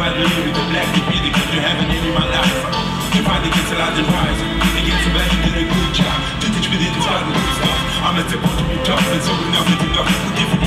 I live with the black to be the gift you have in my life. You finally get to life and rise. And get to back and did a good job. To teach me the start and good stuff. I'm at the point to be tough and so enough is enough.